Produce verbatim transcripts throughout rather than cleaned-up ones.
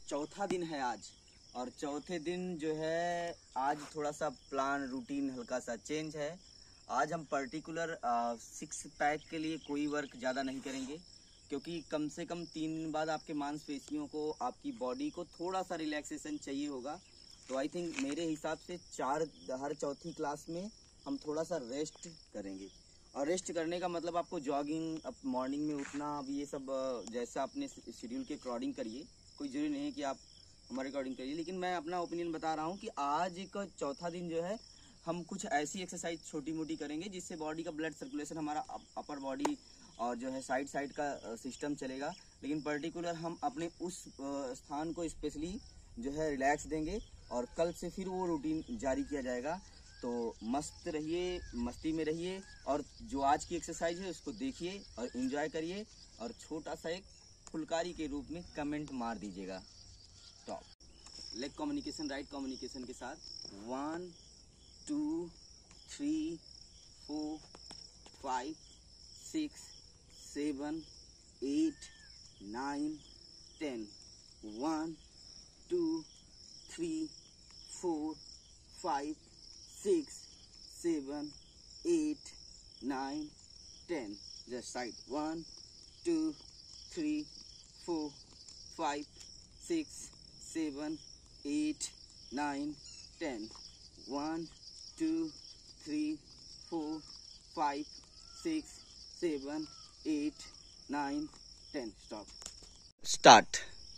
चौथा दिन है आज, और चौथे दिन जो है आज थोड़ा सा प्लान रूटीन हल्का सा चेंज है। आज हम पर्टिकुलर सिक्स पैक के लिए कोई वर्क ज़्यादा नहीं करेंगे, क्योंकि कम से कम तीन दिन बाद आपके मांसपेशियों को, आपकी बॉडी को थोड़ा सा रिलैक्सेशन चाहिए होगा। तो आई थिंक मेरे हिसाब से चार हर चौथी क्लास में हम थोड़ा सा रेस्ट करेंगे। और रेस्ट करने का मतलब आपको जॉगिंग, अब मॉर्निंग में उठना, अब ये सब जैसा अपने शेड्यूल के अकॉर्डिंग करिए। कोई ज़रूरी नहीं है कि आप हमारे अकॉर्डिंग करिए, लेकिन मैं अपना ओपिनियन बता रहा हूँ कि आज का चौथा दिन जो है हम कुछ ऐसी एक्सरसाइज छोटी मोटी करेंगे जिससे बॉडी का ब्लड सर्कुलेशन, हमारा अपर बॉडी और जो है साइड साइड का सिस्टम चलेगा। लेकिन पर्टिकुलर हम अपने उस स्थान को स्पेशली जो है रिलैक्स देंगे, और कल से फिर वो रूटीन जारी किया जाएगा। तो मस्त रहिए, मस्ती में रहिए, और जो आज की एक्सरसाइज है उसको देखिए और एंजॉय करिए, और छोटा सा एक फुलकारी के रूप में कमेंट मार दीजिएगा। तो लेग कम्युनिकेशन, राइट कम्युनिकेशन के साथ one two three four five six seven eight nine ten. One two three four five six seven eight nine ten. Just side one two three four five six seven eight nine ten. One two three four five six seven eight nine ten. Stop. Start.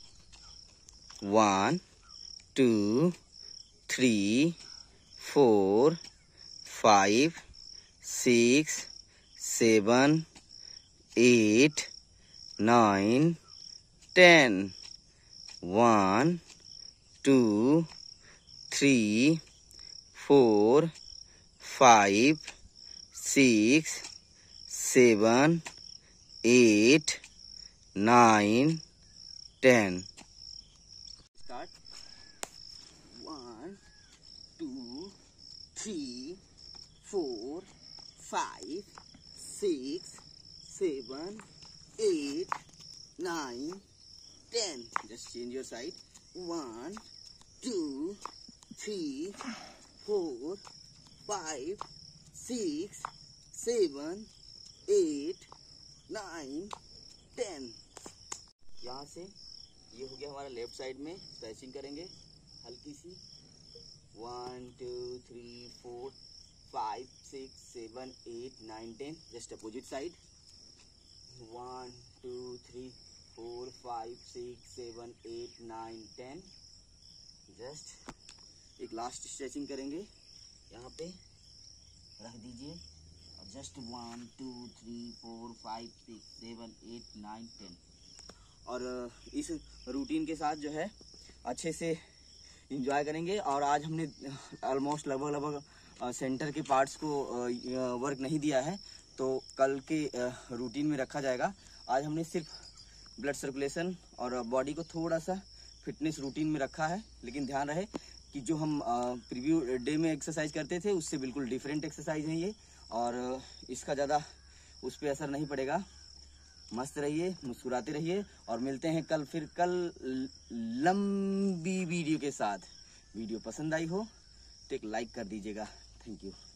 One two three four five six seven eight nine ten. One two three four five six seven eight nine ten. Start. One two three four five six seven eight nine ten. Just change your side. One two three four five six seven eight nine ten. यहाँ से ये हो गया हमारा left side में। Stretching करेंगे हल्की सी। One two three four five six seven eight nine ten. Just opposite side. One two three four five six seven eight nine ten. Just एक लास्ट स्ट्रेचिंग करेंगे, यहाँ पे रख दीजिए, और just one two three four five six seven eight nine ten. और इस routine के साथ जो है अच्छे से इंजॉय करेंगे। और आज हमने ऑलमोस्ट लगभग लगभग सेंटर के पार्ट्स को वर्क नहीं दिया है, तो कल के रूटीन में रखा जाएगा। आज हमने सिर्फ ब्लड सर्कुलेशन और बॉडी को थोड़ा सा फिटनेस रूटीन में रखा है। लेकिन ध्यान रहे कि जो हम प्रीव्यू डे में एक्सरसाइज करते थे उससे बिल्कुल डिफरेंट एक्सरसाइज है ये, और इसका ज़्यादा उस पर असर नहीं पड़ेगा। मस्त रहिए, मुस्कुराते रहिए, और मिलते हैं कल फिर कल लंबी वीडियो के साथ। वीडियो पसंद आई हो तो एक लाइक कर दीजिएगा। Thank you.